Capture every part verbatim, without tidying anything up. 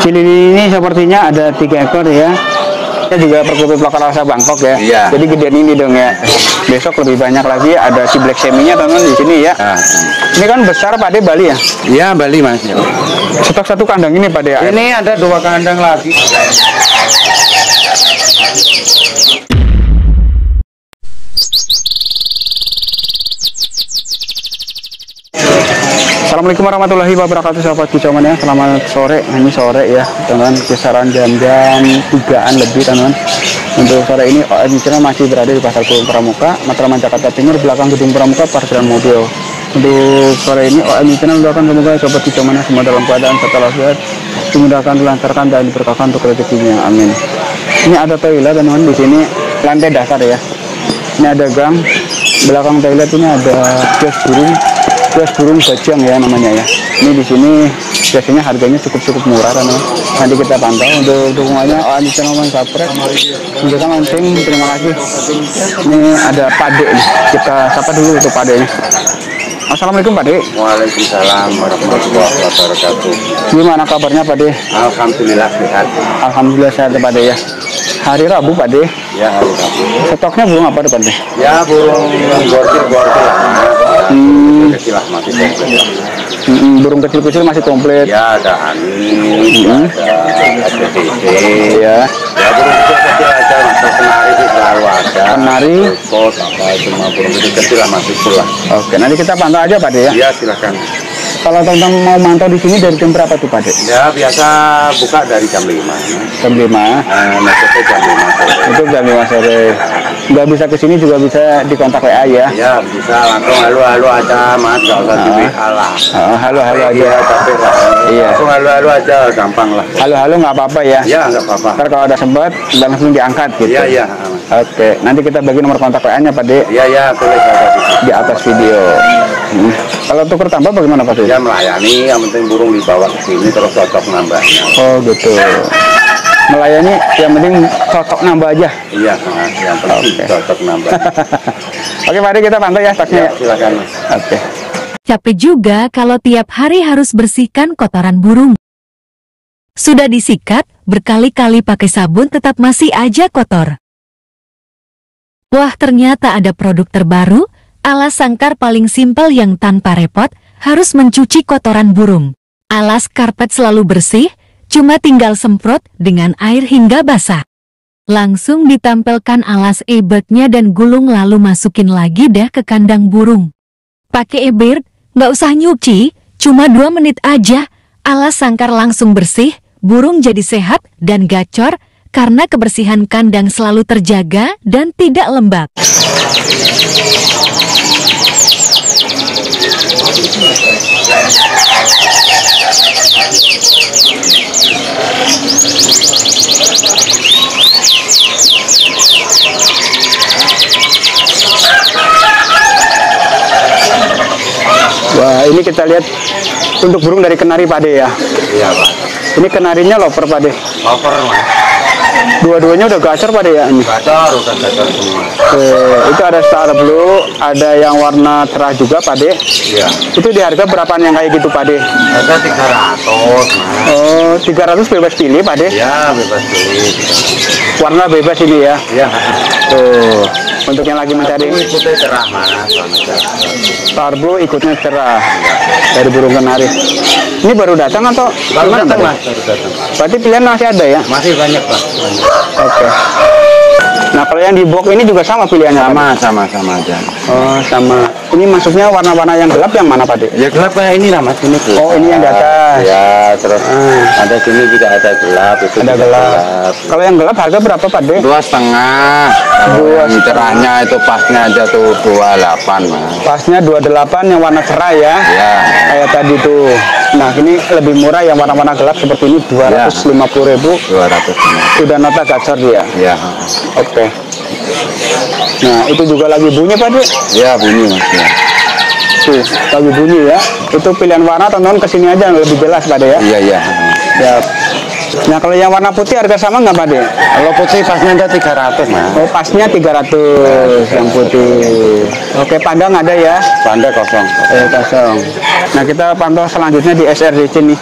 Cili ini sepertinya ada tiga ekor ya. Kita juga perkutut lokal rasa Bangkok ya. Iya. Jadi gedean ini dong ya. Besok lebih banyak lagi ada si black semi-nya teman di sini ya. Nah, ini kan besar Pak De, Bali ya. iya Bali Mas. Stok satu kandang ini Pak De. Ini ada dua kandang lagi. Assalamualaikum warahmatullahi wabarakatuh sahabat kicauan ya. Selamat sore, ini sore ya teman, kisaran jam-jam tigaan lebih teman. Untuk sore ini O M Channel masih berada di Pasar Burung Pramuka, Matraman, Jakarta Timur, belakang gedung Pramuka parkiran mobil. Untuk sore ini O M Channel doakan semoga sahabat kicauan semua dalam keadaan setelah sehat, dimudahkan, dilancarkan dan diberkahkan untuk rezekinya, amin. Ini ada toilet teman di sini, lantai dasar ya. Ini ada gang, belakang toilet ini ada kios burung. Kios burung bajang ya namanya ya. Ini di sini biasanya harganya cukup-cukup murah kan ya. Nanti kita pantau untuk dukungannya. Oh, ini channel subscribe. Kita langsung terima kasih. Ini ada Pak De nih. Kita sapa dulu untuk Pak De nya. Assalamualaikum Pak De. Waalaikumsalam warahmatullahi wabarakatuh. Gimana kabarnya Pak De? Alhamdulillah sehat. Alhamdulillah sehat Pak De ya. Hari Rabu Pak De. Ya hari Rabu. Stoknya burung apa Pak De? Ya burung gortil-gortil lah. Hmm. Kecil lah masih komplit. Hmm, burung kecil-kecil masih komplit. Ya ada ani, Hmm. ada A C C. Ya. Ya burung kecil-kecil aja, masuk kenari sih selalu ada. Kenari. Pot apa cuma burung kecil-kecil lah masih full lah. Oke, nanti kita pantau aja Pak De ya. Iya silakan. Kalau teman-teman mau mantau di sini dari jam berapa tuh Pak De? Ya biasa buka dari jam lima. Jam lima. Nah, masuknya jam lima sore. Itu jam lima sore. Nggak bisa ke sini juga bisa dikontak W A ya. Ya bisa langsung halo-halo aja Mas, nggak usah di W A lah. Oh, halo-halo aja. Iya, tapi lah. Iya. Langsung halo-halo aja, gampang lah. Halo-halo nggak apa-apa ya. Ya nggak apa-apa. Ntar kalau ada sempat langsung diangkat gitu. Iya iya. Oke, nanti kita bagi nomor kontak W A-nya Pak De Iya iya, boleh saja. di atas video. Hmm. Kalau tuker tambah bagaimana Pak De? Ya melayani, yang penting burung dibawa ke sini terus cocok nambahnya. Oh gitu. Melayani yang penting cocok nambah aja. Iya, nah, yang penting Oke. cocok nambah. Oke Pak De, kita pantau ya stoknya. Ya, silakan Mas. Oke. Capek juga kalau tiap hari harus bersihkan kotoran burung. Sudah disikat, berkali-kali pakai sabun tetap masih aja kotor. Wah, ternyata ada produk terbaru, alas sangkar paling simpel yang tanpa repot, harus mencuci kotoran burung. Alas karpet selalu bersih, cuma tinggal semprot dengan air hingga basah. Langsung ditampilkan alas e-bird-nya dan gulung lalu masukin lagi deh ke kandang burung. Pakai e-bird, nggak usah nyuci, cuma dua menit aja, alas sangkar langsung bersih, burung jadi sehat dan gacor, karena kebersihan kandang selalu terjaga dan tidak lembab. Wah, ini kita lihat untuk burung dari kenari Pak De ya. Iya Pak. Ini kenarinya loper Pak De. Over Mas. Dua-duanya udah gacor Pak De ya ini. Gacor, udah gacor semua. Oke, itu ada star blue, ada yang warna cerah juga Pak De. Iya. Itu di harga berapaan yang kayak gitu Pak De? Ada tiga ratus Mas. Oh, tiga ratus bebas pilih Pak De. Ya bebas pilih. Warna bebas ini ya. Iya. Tuh, untuk yang lagi mencari Itu ikutnya cerah Mas. Warna cerah. star blue ikutnya cerah dari burung kenari. Ini baru datang atau Baru gimana, datang Pak De? Mas, baru datang. Berarti pilihan masih ada ya? Masih banyak Pak. Banyak. Oke. Nah, kalau yang di box ini juga sama pilihannya Pak De? Sama, sama, sama aja. Oh, sama. Ini masuknya warna-warna yang gelap yang mana Pak De? Ya gelap kayak ini lah Mas, ini gelap. Oh, ini yang di atas. Ya, terus Hmm. ada sini juga ada gelap, itu Ada juga gelap. Kalau yang gelap harga berapa Pak De? Dua setengah. Dua cerahnya itu pasnya aja tuh dua delapan Mas. Pasnya dua puluh delapan yang warna cerah ya. Ya. Kayak tadi tuh. Nah, ini lebih murah yang warna-warna gelap seperti ini dua ratus lima puluh ribu. Dua ratus. Sudah nota gacor dia. Ya. Oke. Nah, itu juga lagi bunyi Pak De. Ya bunyi Mas. Ya. Tuh, lagi bunyi ya. Itu pilihan warna tonton kesini aja lebih jelas Pak De ya. Iya iya. Ya. Nah, kalau yang warna putih harga sama nggak Pak De? Kalau putih pasnya ada tiga ratus Mas. Oh, pasnya tiga ratus yang putih. Oke, pandang ada ya. Panda kosong. Eh, kosong. Nah, kita pantau selanjutnya di S R D C nih.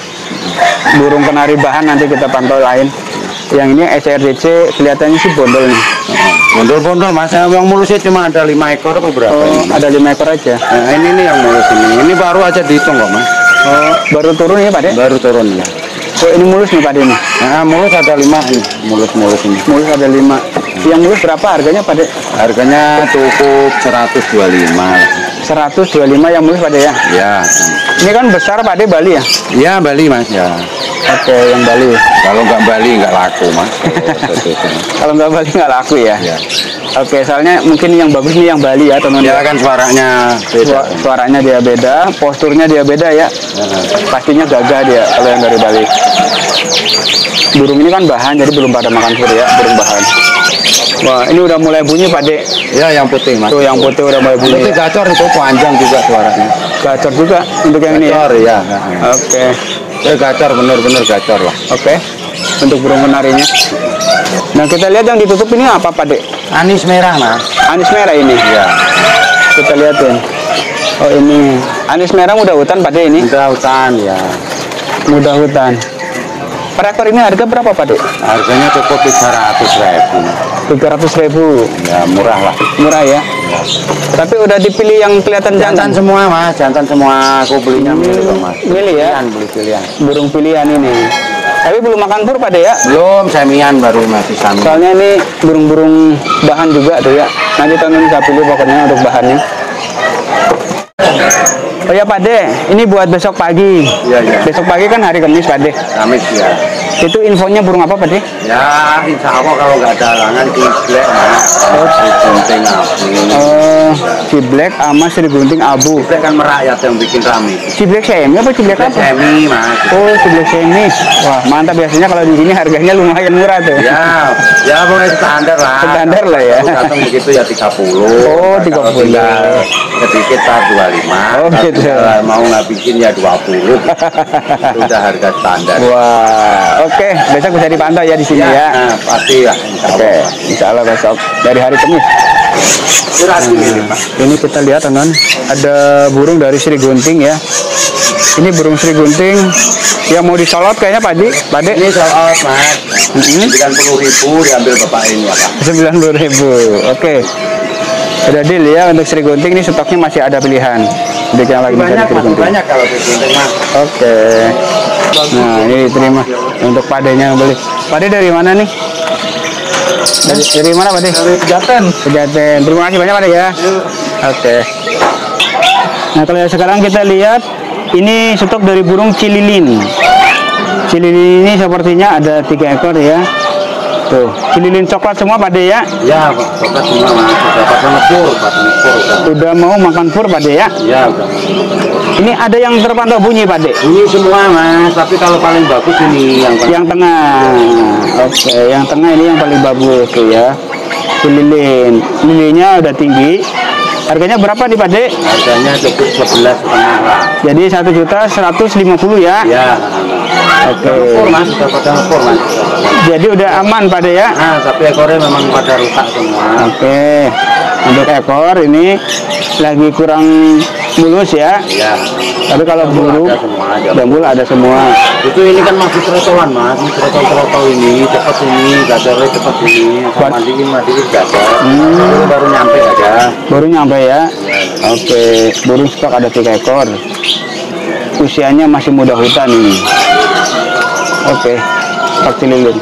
burung kenari bahan nanti kita pantau lain. Yang ini S R D C kelihatannya sih bondol nih. Bondol-bondol mas, yang mulusnya cuma ada lima ekor atau berapa? Oh, ini? ada lima ekor aja. Nah, ini nih yang mulus ini. Ini baru aja dihitung kok mas. Oh, baru turun ya Pak De? Baru turun ya. Oh, ini mulus nih Pak De nih. Nah, mulus ada lima nih. Mulus-mulus ini. Mulus ada lima. Yang mulus berapa harganya Pak De? Harganya cukup seratus dua puluh lima. seratus dua puluh lima yang mulus Pak De ya? Ya. Ini kan besar Pak De, Bali ya? Iya Bali mas ya. Oke, yang Bali. Kalau nggak Bali nggak laku mas. Kalau nggak Bali nggak laku ya? Ya. Oke, soalnya mungkin yang bagus nih yang Bali ya teman-teman. Ya kan suaranya beda. Su- suaranya dia beda, posturnya dia beda ya. Pastinya gagah dia kalau yang dari Bali. Burung ini kan bahan, jadi belum pada makan fur ya, burung bahan. Wah, ini udah mulai bunyi Pak De. Ya yang putih mas. Tuh yang putih udah mulai bunyi. Putih Ya. gacor itu panjang juga suaranya. Gacor juga untuk yang ini ya. Gacor ya. Oke, Ya gacor bener-bener gacor lah. oke. Untuk burung kenarinya. Nah kita lihat yang ditutup ini apa Pak De? Anis merah mas. Anis merah ini. Iya. Kita lihatin. Oh ini anis merah muda hutan Pak De ini. Mudah hutan ya. Muda hutan. Per ekor ini harga berapa Pak De? Harganya cukup tiga ratus ribu. tiga ratus ribu. Ya murah lah. Murah ya. Tapi udah dipilih yang kelihatan Jantan jantan. semua mas. Jantan semua. Aku belinya milih kok mas. Milih ya. Pilihan, beli pilihan. Burung pilihan ini. Tapi belum makan pur Pak De ya. Belum semian baru masih sami. Soalnya ini burung-burung bahan juga tuh ya. Nanti teman bisa pilih pokoknya untuk bahannya. Oh ya Pak De, ini buat besok pagi. Iya iya. Besok pagi kan hari Kamis Pak De. Kamis ya. Itu infonya burung apa Pak De? Ya insya Allah kalau nggak ada halangan ciblek mas. Oh ciblek abu. Oh, ciblek sama Sri Gunting Abu. Ciblek kan merakyat yang bikin rame. Ciblek semi apa ciblek apa? Semi mas. Oh, ciblek semi. Wah, mantap, biasanya kalau di sini harganya lumayan murah tuh. Ya, ya boleh standar lah. Standar lah ya. Kalau datang begitu ya tiga puluh. Oh, tiga puluh. Kalau tinggal sedikit tak dua puluh lima. Oh, Kalau gitu. tinggal mau ngabisin ya dua puluh. Itu udah harga standar. Wah, oke, besok bisa dipantau ya di sini ya. Nah, pasti ya. Insya Oke, Allah. insya Allah besok dari hari Kamis. Surat ini, Pak. Ini kita lihat teman, ada burung dari Sri Gunting ya. Ini burung Sri Gunting yang mau disolot kayaknya Pak Di, Pak De. Ini sold out mas. Mm-hmm. sembilan puluh ribu diambil bapak ini ya Pak. sembilan puluh ribu. Oke. Udah deal ya untuk Sri Gunting, ini stoknya masih ada pilihan. Untuk yang lagi Banyak mencari Sri mas, Gunting. banyak kalau di sini mas. Oke. Nah, ini diterima untuk Pak De-nya yang beli. Pak De dari mana nih? Dari, dari mana Pak De? Dari Pejaten. Pejaten. Terima kasih banyak Pak De ya. Oke. Nah, kalau sekarang kita lihat ini stok dari burung cililin. Cililin ini sepertinya ada tiga ekor ya. Tuh, cililin coklat semua Pak De ya. Ya, coklat semua mas. Sudah pada ngepur, pada ngepur. Udah mau makan pur Pak De ya. Ya, udah. Ini ada yang terpantau bunyi Pak De. Ini semua mas, tapi kalau paling bagus ini yang paling Yang tengah. Oke, yang tengah ini yang paling bagus tuh ya. Cililin. Lilinnya udah tinggi. Harganya berapa nih Pak De? harganya cukup sebelas setengah lah. Jadi satu juta seratus lima puluh ya. Ya, Oke. ngepur mas, sudah pada ngepur mas. Jadi udah aman Pak De ya. Nah, tapi ekornya memang pada rusak semua. Oke. Untuk ekor ini lagi kurang mulus ya. Ya, Tapi kalau bulu ada semua aja. jambul ada semua. Itu ini kan masih trotolan mas, ini trotol-trotol ini cepat ini, gacornya cepat ini, Buat- mandiin mandiin gacor. Hmm. Itu baru nyampe aja. Baru nyampe ya. Oke, burung stok ada tiga ekor. Usianya masih muda hutan ini. Oke, stok cililin.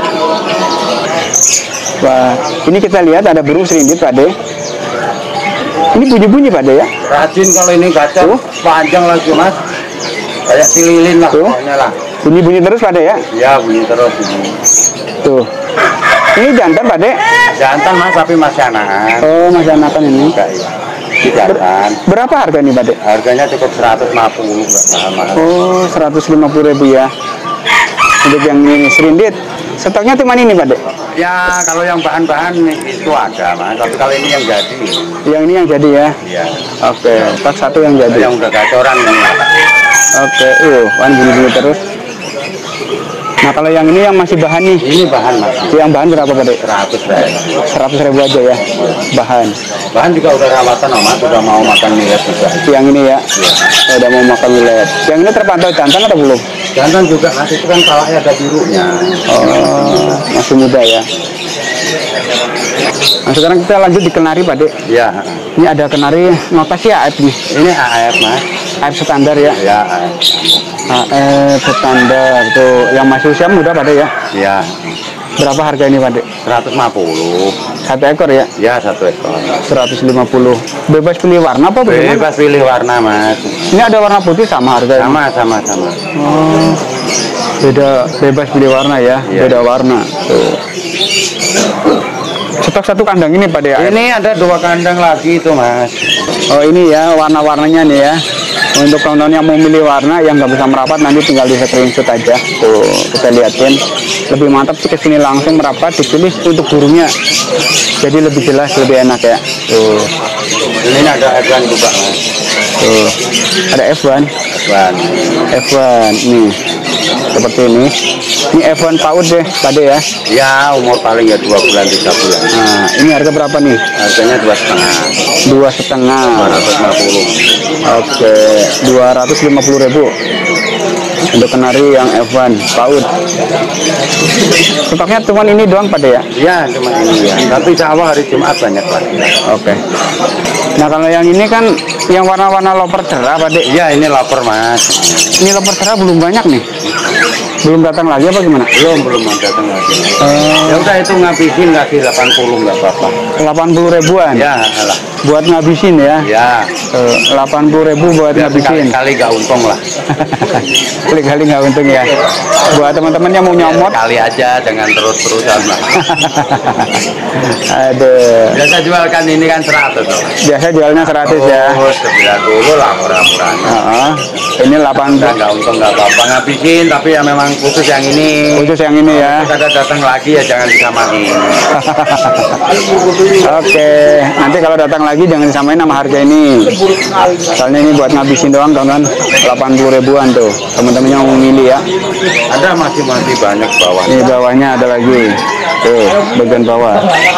Wah, ini kita lihat ada burung serindit Pak De. Ini bunyi-bunyi Pak De ya. Rajin kalau ini gacor, Tuh. panjang lagi mas. Kayak cililin lah Tuh. pokoknya lah. Bunyi-bunyi terus Pak De ya. Ya bunyi terus ini. Tuh. Ini jantan Pak De. Jantan mas, tapi masih anakan. Oh, masih anakan ini. Enggak ya. Ini jantan. Berapa harga nih Pak De? Harganya cukup seratus lima puluh, enggak mahal-mahal. Oh, seratus lima puluh ribu ya. Untuk yang ini serindit. Stoknya cuma ini Pak De. Ya kalau yang bahan-bahan itu ada mas, tapi kalau ini yang jadi. Yang ini yang jadi ya. Ya. Oke, stok satu yang jadi. Yang udah gacoran ini. Oke, uh, kan bunyi-bunyi terus. Nah, kalau yang ini yang masih bahan nih. Ini bahan mas. Yang bahan berapa Pak De? seratus ribu. seratus ribu aja ya. Bahan. Bahan juga udah rawatan oh, mas, udah mau makan millet juga. Yang ini ya. Udah mau makan millet. Yang ini terpantau jantan atau belum? Jantan juga masih itu kan palanya ada birunya. Oh, masih muda ya. Nah, sekarang kita lanjut di kenari, Pak De. Iya. Ini ada kenari notasi A F nih. Ini A F mas. A F standar ya. Ya. A F standar tuh, yang masih usia muda, Pak De ya. Iya. Berapa harga ini, Pak De? seratus lima puluh. Satu ekor ya? Ya satu ekor. seratus lima puluh. Bebas pilih warna apa bagaimana? Bebas pilih warna mas. Ini ada warna putih sama harganya? Sama sama sama. Oh, beda, bebas pilih warna ya, Iya. beda warna. Tuh. Stok satu kandang ini, Pak De. Ini ada dua kandang lagi itu mas. Oh ini ya warna-warnanya nih ya. Untuk kawan-kawan yang mau milih warna yang nggak bisa merapat nanti tinggal di screenshot aja. Tuh kita liatin. Lebih mantap sih kesini langsung merapat dipilih untuk burungnya. Jadi lebih jelas, lebih enak ya. Tuh. Ini ada F satu juga mas. Tuh. Ada F satu. F satu. F satu nih. Seperti ini. Ini F satu PAUD deh, Pak De ya. Ya umur paling ya dua bulan tiga bulan. Nah, ini harga berapa nih? Harganya dua setengah. Dua setengah. Dua ratus lima puluh. Oke, dua ratus lima puluh ribu untuk kenari yang F satu PAUD. Stoknya cuma ini doang, Pak De ya? Ya cuma ini ya. Tapi insya Allah hari Jumat banyak lagi. Oke. Nah kalau yang ini kan yang warna-warna loper cerah, Pak De. Iya ini lapar mas. Ini loper cerah belum banyak nih. Belum datang lagi apa gimana? Belum belum datang lagi. Eh, Ya udah itu ngabisin kasih delapan puluh nggak apa-apa. delapan puluh ribuan. Ya alah. Buat ngabisin ya. Ya. Eh, delapan puluh ribu buat Biar ngabisin. kali-kali nggak untung lah. Kali-kali nggak untung ya. Buat teman-teman yang mau nyomot. Kali aja jangan terus-terusan lah. Aduh. Biasa jual kan ini kan seratus loh. Biasa jualnya seratus ya. Oh sembilan puluh lah murah-murahnya. Heeh. Ini delapan Udah puluh. nggak untung nggak apa-apa ngabisin tapi ya memang khusus yang ini. Khusus yang ini ya. Kalau ada datang lagi ya jangan disamain. Oke, nanti kalau datang lagi jangan disamain sama harga ini. Soalnya ini buat ngabisin doang, kawan. delapan puluh ribuan tuh. Teman-teman yang mau milih ya. Ada masih masih banyak bawah. Ini bawahnya ada lagi. Tuh, bagian bawah.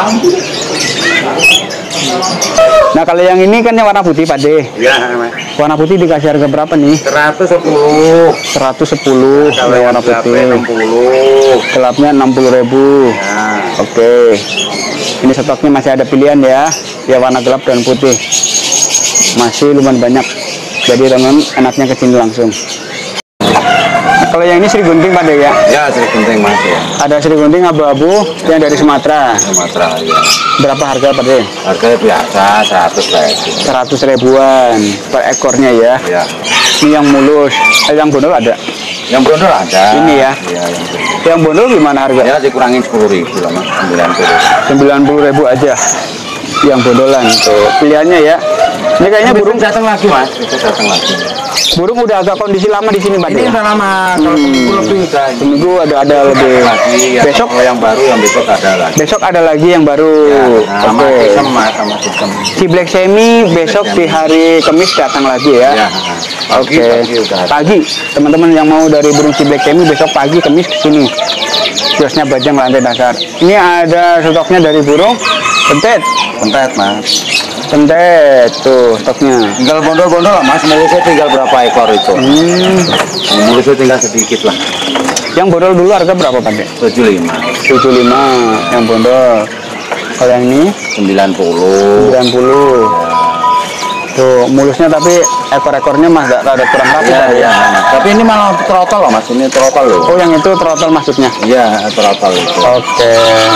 Nah, kalau yang ini kan yang warna putih, Pak De. Ya, mas. Warna putih dikasih harga berapa nih? seratus sepuluh. seratus sepuluh Kalau yang yang warna putih. enam puluh. Gelapnya enam puluh ribu. Nah, Oke. Ini stoknya masih ada pilihan ya. Ya warna gelap dan putih. Masih lumayan banyak. Jadi teman enaknya ke sini langsung. Nah, kalau yang ini Sri Gunting, Pak De ya. ya sering penting mas ya. Ada Sri Gunting abu-abu yang dari Sumatera. Sumatera ya. Berapa harga, Pak De? Harganya biasa seratus lah itu. seratus ribuan per ekornya ya. Ya. Ini yang mulus. Eh, yang bondol ada. Yang brondol ada. Ini ya. Iya, yang brondol. Yang bondol gimana harga? Ya dikurangin sepuluh ribu lah mas, sembilan puluh. sembilan puluh ribu aja. Yang bondolan tuh. Pilihannya ya. Ini kayaknya burung datang lagi mas, itu datang lagi. burung udah agak kondisi lama di sini, Pak De. Ini udah lama, kalau seminggu lebih udah. Seminggu ada ada lebih. Lagi, ya, Besok kalau yang baru yang besok ada lagi. besok ada lagi yang baru. Ya, nah, sama Oke. sistem mas, sama sistem. Si Black Semi besok di hari Kamis datang lagi ya. Ya, pagi, Oke. pagi udah ada. Pagi, teman-teman yang mau dari burung si Black Semi besok pagi Kamis ke sini. Kiosnya Bajang lantai dasar. Ini ada stoknya dari burung pentet. Pentet mas. Pentet tuh stoknya. Tinggal bondol-bondol lah mas, mulusnya tinggal berapa ekor itu? Hmm. Mulusnya tinggal sedikit lah. Yang bondol dulu harga berapa, Pak De? tujuh puluh lima. tujuh puluh lima yang bondol. Kalau yang ini sembilan puluh. sembilan puluh. Tuh mulusnya tapi ekor-ekornya mas ada kurang rapi Ya, tadi ya. ya. Tapi ini malah trotol loh mas, ini trotol loh. Oh yang itu trotol maksudnya. Iya, trotol itu. Oke.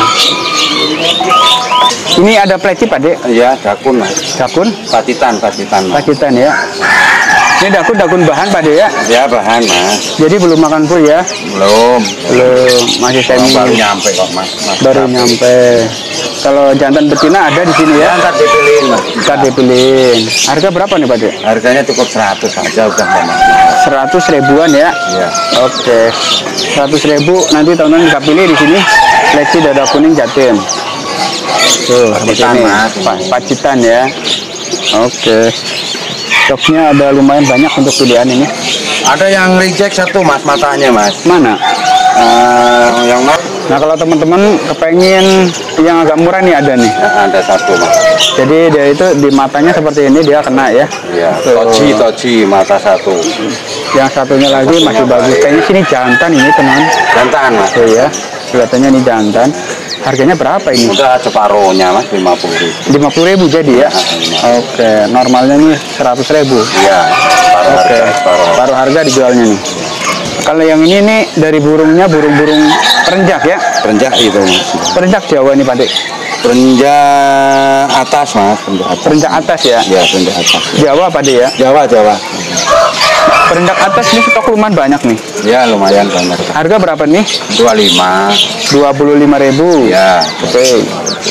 Ini ada pleci, Pak De. Iya, dakun mas. Dakun, Pacitan, pacitan mas. pacitan ya. Ini dakun dakun bahan, Pak De ya. Ya bahan mas. Jadi belum makan full ya. Belum. Belum, masih Baru semi. nyampe kok mas. Mas Baru Tapi. nyampe. Kalau jantan betina ada di sini Ya, ya. ntar dipilihin mas. Kita dipilihin. Harga berapa nih, Pak De? Harganya cukup seratus aja udah nggak mas. Seratus ribuan ya. Iya. Oke, seratus ribu nanti teman-teman bisa pilih di sini. Pleci dada kuning jatim. Tuh, seperti Pacitan, ini. Mas. Pa- Pacitan ya. Oke. Stoknya ada lumayan banyak untuk pilihan ini. Ada yang reject satu mas matanya mas. Mana? Eh, yang mas Nah, kalau teman-teman kepengen yang agak murah nih ada nih. ada satu mas. Jadi dia itu di matanya seperti ini dia kena ya. Iya. Tuh. Toji toji mata satu. Yang satunya lagi masih bagus. Kayaknya sini jantan ini teman. Jantan mas. Oh ya, kelihatannya ini jantan. Harganya berapa ini? Udah separuhnya mas, lima puluh ribu. lima puluh ribu jadi ya? Oke, normalnya nih seratus ribu. Iya. Oke, paruh harga dijualnya nih. Kalau yang ini nih dari burungnya burung-burung perenjak ya? Perenjak itu mas. Perenjak Jawa nih Pak Dik? Perenjak atas mas, perenjak atas. Perenjak atas ya? Iya, perenjak atas. Jawa Pak Dik ya? Jawa, Jawa. Perenjak atas ini stok lumayan banyak nih. Ya lumayan banyak. Harga berapa nih? dua puluh lima. dua puluh lima ribu. Ya. Oke.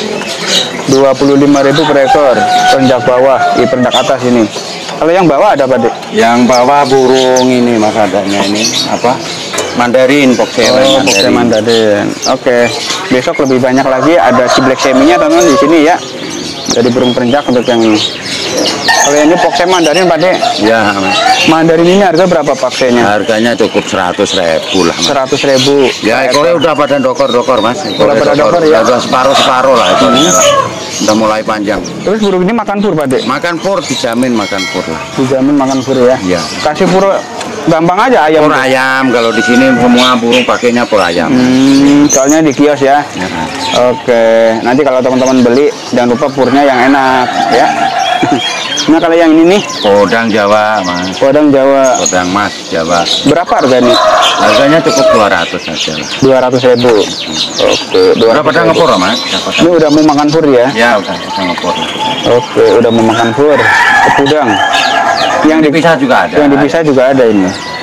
dua puluh lima ribu per ekor. Perenjak bawah, di perenjak atas ini. Kalau yang bawah ada Pak Dik? Yang bawah burung ini mas adanya ini apa? Mandarin, Pokse Oh, Pokse Mandarin. Oke. Besok lebih banyak lagi ada si black seminya teman di sini ya. Jadi burung perenjak untuk yang ini. Kalau yang ini Pokse Mandarin Pak Dik? Ya mas. Mandarin ini harga berapa paksenya? Harganya cukup seratus ribu lah mas. Seratus ribu. Ya ekornya udah pada dokor-dokor mas. Udah pada dokor ya? Udah separuh-separuh lah ekornya lah. Udah mulai panjang. Terus burung ini makan pur Pak Dik? Makan pur dijamin makan pur lah. Dijamin makan pur ya? Iya. Kasih pur gampang aja ayam. Pur ayam kalau di sini semua burung pakainya pur ayam. Hmm, soalnya di kios ya. Ya. Oke, nanti kalau teman-teman beli jangan lupa purnya yang enak ya. Nah kalau yang ini nih, Podang Jawa mas. Podang Jawa. Podang mas Jawa. Berapa harga nih? Harganya cukup dua ratus saja lah. Dua ratus ribu. Oke, dua Udah ratus pada ribu. ngepur mas? Ini udah mau makan pur ya? Ya udah pada ngepur. Oke, udah mau makan pur. Kepudang. Yang di, Dipisah juga ada. yang dipisah juga ada ini.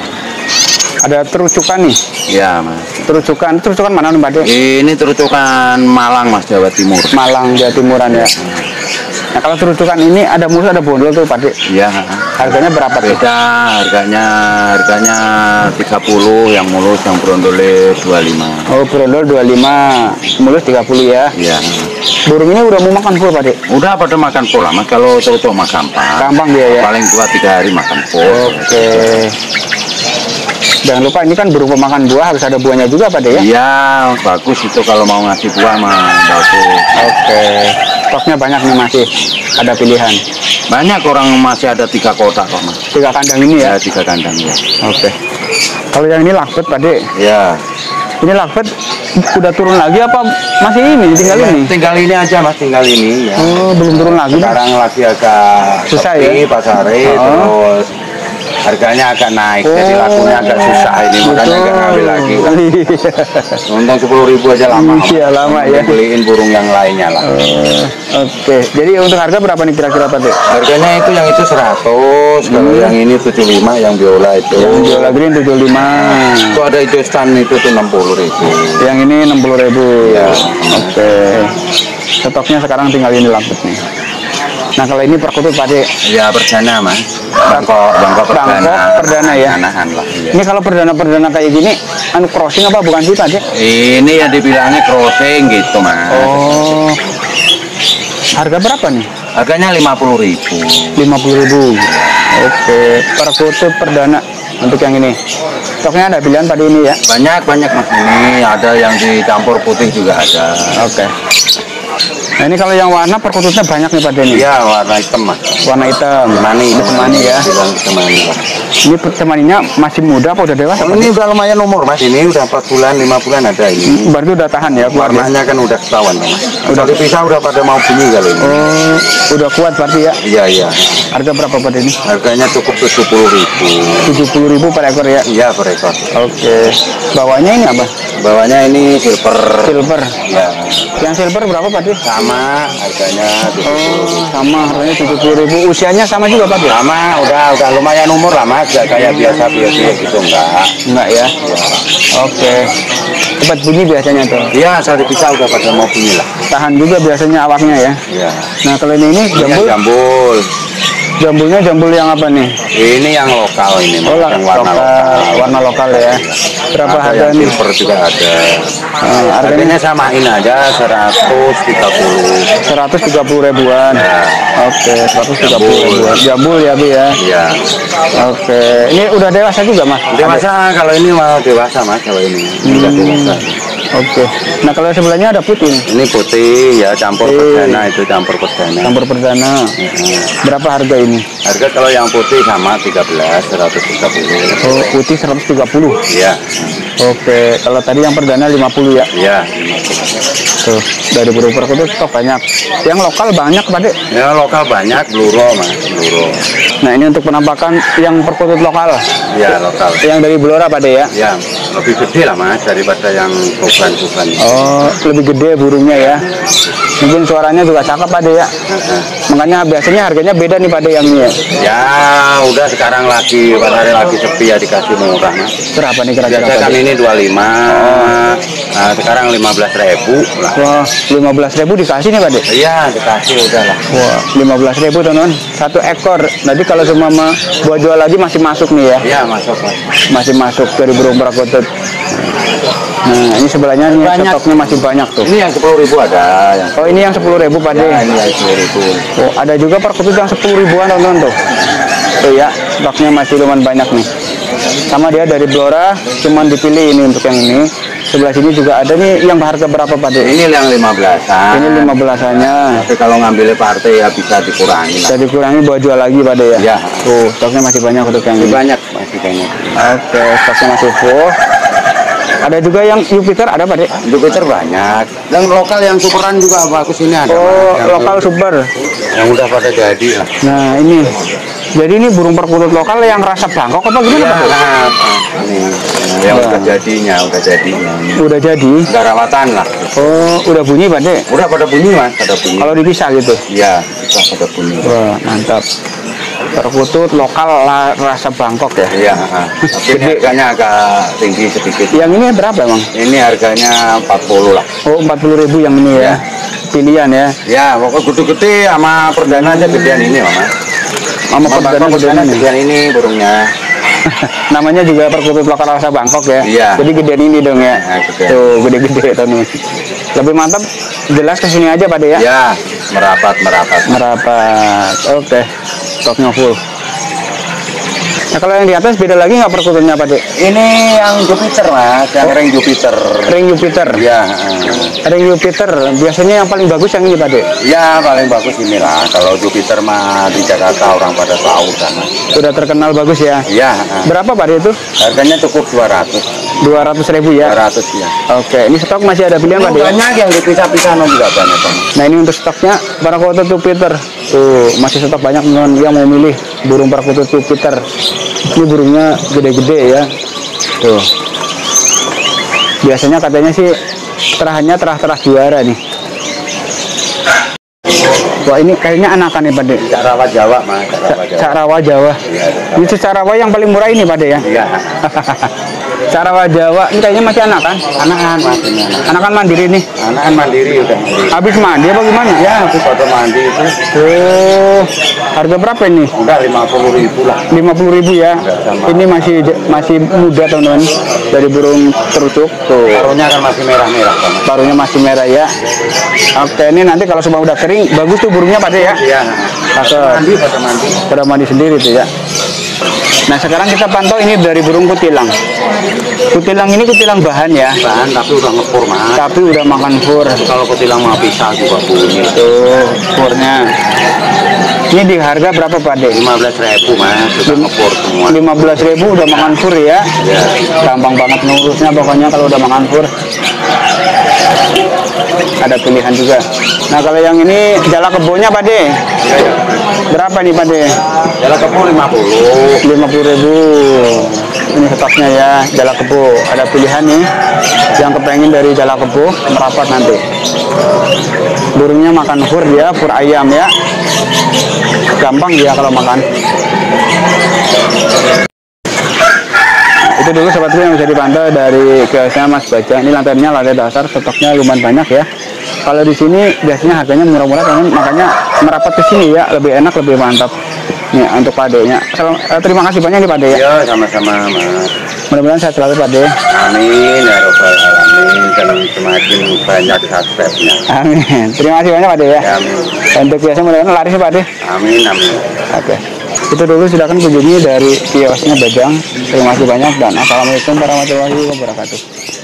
Ada terucukan nih. Ya mas. Terucukan, terucukan mana nih Pak Dik? Ini terucukan Malang mas, Jawa Timur. Malang, Jawa Timuran ya. Nah kalau terucukan ini ada mulus ada bondol tuh Pak Dik. Iya. Harganya berapa tuh? Beda harganya harganya tiga puluh, yang mulus yang brondole dua puluh lima. Oh brondol dua puluh lima, mulus tiga puluh ya. Iya. Burung ini udah mau makan full Pak Dik? Udah pada makan pur lah mas, kalau terucuk mah gampang. Gampang dia ya. Paling dua tiga hari makan pur. Oke. Jangan lupa ini kan burung pemakan buah, harus ada buahnya juga Pak Dik ya? Iya, bagus itu kalau mau ngasih buah mah bagus. Oke. Stoknya banyak nih masih, ada pilihan. Banyak orang masih ada tiga kotak kok mas. Tiga kandang ini ya? Ya tiga kandang ya. Oke. Kalau yang ini lakbet Pak Dik, Ya. ini lakbet udah turun lagi apa masih ini tinggal ini? Tinggal ini aja mas, tinggal ini ya. Oh belum turun lagi? Sekarang lagi agak Susah sepi ya? pasare, Oh. terus harganya agak naik, jadi lakunya agak susah ini, makanya agak ngambil lagi. Kan. Untung sepuluh ribu aja lama. Iya lama ya. Beliin burung yang lainnya lah. Oh, Oke, jadi untuk harga berapa nih kira-kira Pak Dik? Harganya itu yang itu seratus, kalau yang ini tujuh puluh lima, yang biola itu. Yang biola green tujuh puluh lima. Itu ada hijau stan itu tuh enam puluh ribu. Yang ini enam puluh ribu. Ya. Oke. Stoknya sekarang tinggal ini lakbet nih. Nah kalau ini perkutut Pak Dik. Ya perdana mas. Bangkok, bangkok perdana. Bangkok perdana ya. Anahan lah. Iya. Ini kalau perdana-perdana kayak gini, anu crossing apa bukan sih Pak Dik? Ini yang dibilangnya crossing gitu mas. Oh. Harga berapa nih? Harganya lima puluh ribu. lima puluh ribu. Oke. Perkutut perdana untuk yang ini. Stoknya ada pilihan Pak Dik ini ya? Banyak banyak mas, ini ada yang dicampur putih juga ada. Oke. Nah ini kalau yang warna perkututnya banyak nih Pak Dik ini. Iya warna hitam mas. Warna hitam. Temani, Ini temani ya. Bilang temani lah. Ini temaninya masih muda apa udah dewasa? Pak Ini Dik? udah lumayan umur mas, ini udah empat bulan, lima bulan ada ini. Berarti udah tahan ya keluarnya? Warnanya kan udah ketahuan mas. Udah dipisah udah pada mau bunyi kali ini. Oh, udah kuat berarti ya? Iya iya. Harga berapa Pak Dik ini? Harganya cukup tujuh puluh ribu. tujuh puluh ribu per ekor ya? Iya per ekor. Oke. Bawahnya ini apa? Bawahnya ini silver. Silver. Ya. Yang silver berapa Pak Dik? Sama harganya tujuh puluh ribu. Oh, sama harganya tujuh puluh ribu. Usianya sama juga Pak Dik? Sama udah udah lumayan umur lah mas, gak kayak biasa biasa gitu enggak. Enggak ya? Oke. Cepat bunyi biasanya tuh. Iya asal dipisah udah pada mau bunyi lah. Tahan juga biasanya awaknya ya. Iya. Nah kalau ini ini Ini jambul, jambul. jambulnya jambul yang apa nih? Ini yang lokal ini, Oh, Mas, yang warna lokal, lokal. warna lokal ya. Berapa Ada harga yang nih? silver juga ada. Eh, harganya Harganya samain aja seratus tiga puluh. seratus tiga puluh ribuan. Ya. Oke, seratus tiga puluh ribuan. Jambul ya, Bu ya. Iya. Oke. Ini udah dewasa juga, Mas? Dewasa kalau ini mau dewasa mas, kalau ini ini udah dewasa. Oke. Nah kalau sebelahnya ada putih. Ini putih ya, campur Putih. perdana, itu campur perdana. Campur perdana. Mm-hmm. Berapa harga ini? Harga kalau yang putih sama tiga belas, seratus tiga puluh. Oh, putih seratus tiga puluh. Iya. Oke, kalau tadi yang perdana lima puluh ya? Iya, lima puluh. Tuh, dari burung perkutut stok banyak. Yang lokal banyak, Pak De? Ya, lokal banyak, bluro, Mas, bluro. Nah, ini untuk penampakan yang perkutut lokal. Iya, lokal. Yang dari Blora, Pak De ya? Ya, lebih gede lah, Mas, daripada yang bukan-bukan. Oh, lebih gede burungnya ya. Mungkin suaranya juga cakep, Pak De ya. Makanya biasanya harganya beda nih, Pak De, yang ini ya. Ya, udah sekarang lagi, pasarnya lagi sepi ya, dikasih murah, Mas. Berapa nih kira-kira, Biasa Pak kan De? ini dua puluh lima. Oh. Nah, sekarang lima belas ribu lah. Wah, lima belas ribu dikasih nih, Pak De? Iya, dikasih udah lah. Wah, lima belas ribu teman-teman. Satu ekor. Nanti kalau semua mau buat jual lagi masih masuk nih ya. Iya, masuk, Mas. Masih masuk dari burung perkutut. Nah, ini sebelahnya nih Banyak. stoknya masih banyak tuh. Ini yang sepuluh ribu ada. Yang... Oh, ini yang sepuluh ribu, Pak De. Ya, ini yang sepuluh ribu. Oh, ada juga perkutut yang sepuluh ribuan, teman-teman tuh. Tuh ya, stoknya masih lumayan banyak nih. Sama dia dari Blora, cuman dipilih ini untuk yang ini. Sebelah sini juga ada nih yang harga berapa, Pak De? Ini yang lima belasan. Ini lima belasannya. Tapi kalau ngambil partai ya bisa dikurangi lah. Bisa dikurangi buat jual lagi, Pak De ya? Iya. Tuh, stoknya masih banyak untuk yang Masih ini. banyak, masih banyak. Oke, stoknya masih full. Ada juga yang Jupiter, ada, Pak De? Jupiter banyak. Dan lokal yang superan juga bagus ini ada. Oh, Mas. Yang lokal super. Yang udah pada jadi lah. Nah, ini. Jadi ini burung perkutut lokal yang rasa Bangkok apa gimana, Iya, Pak De? nah, ini yang Wah. udah jadinya, udah jadinya. Udah jadi. Udah rawatan lah. Oh, udah bunyi, Pak De? Udah pada bunyi, Mas, pada bunyi. Kalau dipisah gitu. Iya, kita pada bunyi. Wah, mantap. Perkutut lokal la- rasa Bangkok ya. Iya, ah. Tapi ini harganya agak tinggi sedikit. Yang ini berapa, Bang? Ini harganya empat puluh lah. Oh, empat puluh ribu yang ini ya. Pilihan ya. Ya, pokoknya gede-gede sama perdana aja gedean ini, Mas. Sama perdana perdana gedean ini. gedean ini burungnya. Namanya juga perkutut lokal rasa Bangkok ya. Iya. Jadi gedean ini dong ya. Nah, gedean. Tuh, gede-gede teman. Lebih mantap jelas ke sini aja, Pak De ya. Ya, merapat merapat. Merapat. Oke. Stoknya full. Nah, kalau yang di atas beda lagi nggak perkututnya, Pak De? Ini yang Jupiter, Mas, yang ring Jupiter. Ring Jupiter. Ya, Ring Jupiter. Biasanya yang paling bagus yang ini, Pak De. ya paling bagus inilah. Kalau Jupiter mah di Jakarta orang pada tahu kan. Sudah terkenal bagus ya. Ya, Berapa, Pak De itu? harganya cukup dua ratus. dua ratus ribu ya. dua ratus ya. Oke, ini stok masih ada pilihan, Pak De. Banyak yang dipisah-pisah no, juga banyak, Pak. Nah, ini untuk stoknya perkutut Jupiter. Tuh, masih stok banyak teman yang mau milih burung perkutut Jupiter. Ini burungnya gede-gede ya. Tuh. Biasanya katanya sih terahannya terah-terah juara nih. Wah, ini kayaknya anakan nih, Pak De. Cak Rawa Jawa, Mas. Cak Rawa Jawa. Cak Rawa Jawa. Iya, Ini Cak Rawa yang paling murah ini, Pak De ya. Iya. Cak Rawa Jawa ini kayaknya masih anakan. Anakan, Mas, ini anak. Anakan mandiri nih. Anakan mandiri udah mandiri. Habis mandi apa gimana? Ya, aku foto mandi itu Oh, harga berapa ini? udah lima puluh ribu lah. lima puluh ribu ya. Sama. Ini masih masih muda, teman-teman. Dari burung terucuk tuh. Paruhnya kan masih merah-merah, Pak. Paruhnya masih merah ya. Oke, ini nanti kalau semua udah kering, bagus tuh burungnya, Pak De ya. Iya. Cakep. Mandi, foto mandi. Pada mandi sendiri tuh ya. Nah, sekarang kita pantau ini dari burung kutilang. Kutilang ini kutilang bahan ya. Bahan tapi udah ngepur, Mas. Tapi udah makan fur. Kalau kutilang mau pisah juga bunyi. Tuh, furnya. Ini di harga berapa, Pak De? lima belas ribu, Mas. Sudah ngepur semua. lima belas ribu udah makan fur ya. Ya. Gampang banget ngurusnya pokoknya kalau udah makan fur. Ada pilihan juga. Nah, kalau yang ini jala kebonya, Pak De. Iya, ya. Berapa nih, Pak De? Jalan kepul lima puluh. lima puluh ribu. Ini stoknya ya, jala kebo. Ada pilihan nih. Yang kepengen dari jala kebo merapat nanti. Burungnya makan fur dia, fur ayam ya. Gampang dia kalau makan. Itu dulu sobatku yang bisa dipantau dari kiosnya Mas Baja. Ini lantainya lantai dasar, stoknya lumayan banyak ya. Kalau di sini biasanya harganya murah-murah, teman, makanya merapat ke sini ya, lebih enak, lebih mantap. Nih untuk Pak De-nya. Salam- eh, terima kasih banyak nih, Pak De ya. Ya, sama-sama, Mas. Mudah-mudahan sehat selalu, Pak De. Amin ya robbal alamin, dan semakin banyak subscribe-nya. Amin. Terima kasih banyak, Pak De ya. Ya, amin. Untuk kiosnya mudah-mudahan laris ya, Pak De. Amin, amin. Oke. Itu dulu silakan kunjungi dari kiosnya Bajang. Terima kasih banyak dan assalamualaikum warahmatullahi wabarakatuh.